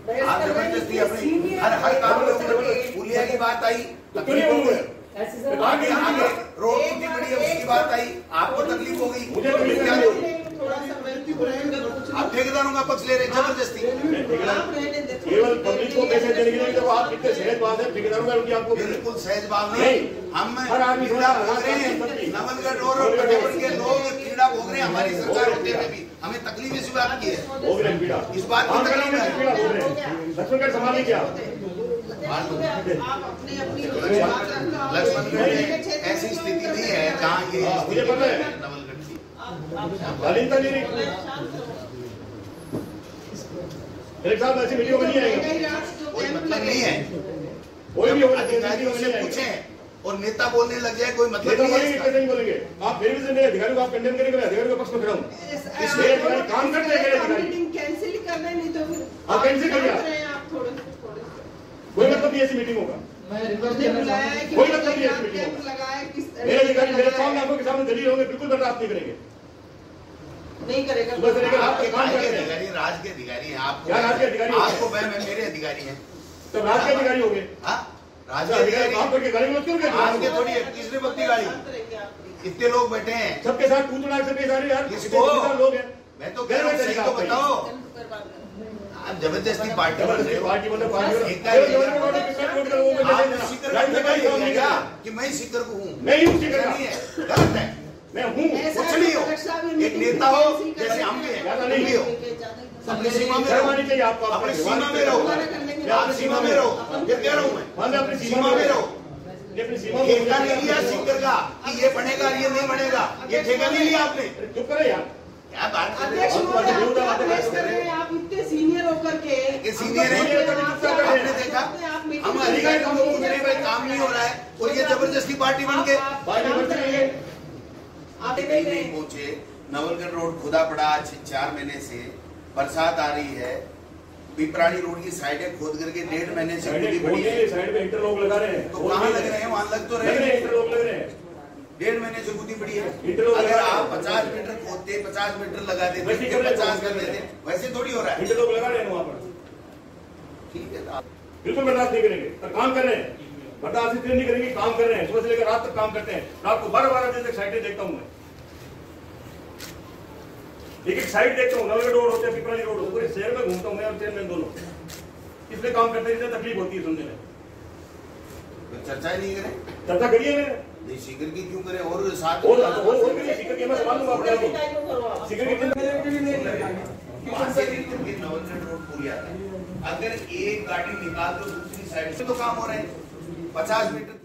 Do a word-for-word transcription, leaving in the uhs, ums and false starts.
आप जबरदस्ती अपनी हर हर काम में पुलिया की बात आई, तकलीफ हो गई, आगे आगे रोड टूटी पड़ी है उसकी बात आई, आपको तकलीफ हो गई, मुझे तकलीफ क्या दो? आप ठेकेदारों का पक्ष ले रहे हैं जबरदस्ती। केवल पब्लिक को पैसे देने के लिए तो आप कितने सहज बात है, ठेकेदारों का उनकी आपको बिल्कुल सहज बात नहीं। हम पीड़ा भोग रहे हैं, नवलगढ़ रोड और फतेहपुर के लोग पीड़ा भोग रहे हैं, हमारी सरकार होते हुए भी हमें तकलीफ इस बात की है, भोग रहे हैं पीड़ा, इस बात की तकलीफ है। लक्ष्मणगढ़ संभालिए क्या लक्ष्मणगढ़ ऐसी स्थिति नहीं है जहाँ ये मुझे पता है नवलगढ़ की एक साथ ऐसी वीडियो में नहीं आएगा, कोई मतलब नहीं है। कोई भी अधिकारियों से पूछे और नेता बोलने लग जाए कोई मतलब नहीं है। कैसे नहीं बोलेंगे आप? फिर भी से अधिकारियों को आप कंडेम करेंगे, मैं अधिकारियों के पक्ष में खड़ा हूँ। इसलिए अधिकारी काम करते हैं, कैंसिल करना है, नहीं तो फिर आप कैंसिल करिए आप थोड़े थोड़े कोई मतलब नहीं ऐसी मीटिंग होगा, बुलाया है कि कोई मतलब नहीं ऐसी मीटिंग होगा। लगाया किस मेरे अधिकारी मेरे सामने आंखों के सामने दलील होंगे, बिल्कुल बर्दाश्त नहीं करेंगे, नहीं करेगा। सुबह से लेकर आपके काम भाई के करते हैं। अधिकारी राज के अधिकारी हैं, आपको क्या राज के अधिकारी? आपको मैं मेरे अधिकारी हैं, तो राज के अधिकारी हो गए, राज के अधिकारी काम करके गाड़ी में क्यों गए? आज के थोड़ी तीसरी बत्ती गाड़ी, इतने लोग बैठे हैं, सबके साथ टूट उड़ा से पेश आ रहे हैं यार, किसको लोग हैं। मैं तो कह रहा हूँ सही तो बताओ, आप जबरदस्ती पार्टी बन रहे हो, पार्टी मतलब पार्टी कि मैं सीकर को हूँ, मैं हूँ सीकर नहीं है, गलत है, मैं हूँ कुछ नहीं हो, एक नेता हो जैसे हम भी हैं, नहीं हो, अपनी सीमा में रहो, चाहिए आपको, अपनी सीमा में रहो, आप सीमा में रहो, ये कह रहा हूँ मैं, अपनी सीमा में रहो। अपनी सीमा ठेका नहीं लिया सीकर का कि ये बनेगा ये नहीं बनेगा, ये ठेका नहीं लिया आपने। चुप करे यार, क्या बात कर रहे अध्यक्ष हो? महोदय, आप बहस कर रहे हैं, आप इतने सीनियर होकर के ये सीनियर है, आपने देखा हम अधिकारी हम लोग उतरे हुए काम नहीं हो रहा है और ये जबरदस्ती पार्टी बन के आप नहीं पहुंचे। नवलगढ़ रोड खुदा पड़ा आज चार महीने से, बरसात आ रही है, पिपराड़ी रोड की साइडें खोद करके डेढ़ महीने से खुदी पड़ी है, साइड में इंटरलॉक लगा रहे हैं, तो कहाँ लग रहे हैं? वहाँ लग तो रहे हैं, इंटरलॉक लग रहे हैं, डेढ़ महीने से खुदी पड़ी है। इंटरलॉक अगर आप पचास मीटर खोदते, पचास मीटर लगा देते, पचास कर देते, वैसे थोड़ी हो रहा है। इंटरलॉक लगा रहे हैं वहाँ पर, ठीक है, बिल्कुल बर्दाश्त नहीं करेंगे, पर काम कर रहे हैं, बर्दाश्त इसलिए नहीं करेंगे, काम कर रहे हैं, सुबह से लेकर रात तक काम करते हैं, रात को बारह बारह बजे तक साइडें देखता हूँ मैं, एक एक साइड देखता हूँ, नवलगढ़ रोड होते हैं, पिपराली रोड होते हैं, पूरे शहर में घूमता हूँ मैं और चेयरमैन दोनों, इसलिए काम करते हैं, तकलीफ होती है सुनने में। तो चर्चा ही नहीं करें, चर्चा करिए मैं नहीं सीकर की क्यों करें और साथ और और और भी सीकर के मैं सवाल दूंगा आपको, सीकर के नवलगढ़ रोड पूरी आता है, अगर एक गाड़ी निकाल दो दूसरी साइड से तो काम हो रहे हैं, पचास मीटर